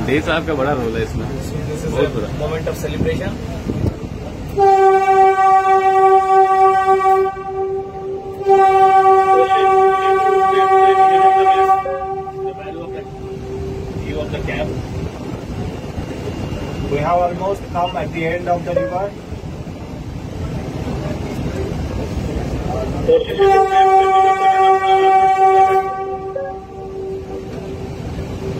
Day साहब का बड़ा रोल है इसमें, बहुत बड़ा moment of celebration. We have almost come at the end of the river.